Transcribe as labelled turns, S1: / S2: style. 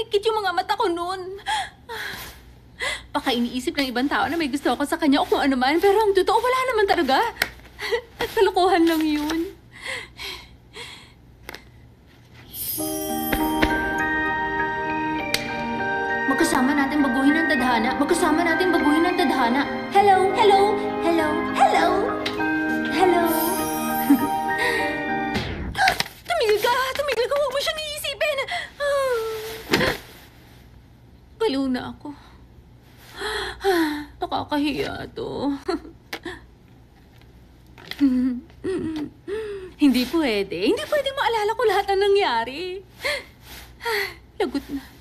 S1: napikit yung mga mata ko noon. Baka iniisip ng ibang tao na may gusto ako sa kanya o kung ano man, pero ang totoo, wala naman talaga. Kalokohan lang yun. Magkasama natin baguhin ang tadhana. Magkasama natin baguhin ang tadhana. Hello, hello, hello, hello, hello. Tumigil ka! Tumigil ka! Huwag mo siyang iisipin! Baliw na ako. Nakakahiya to. Hindi pwede. Hindi pwede maalala ko lahat ng nangyari. Lagot na.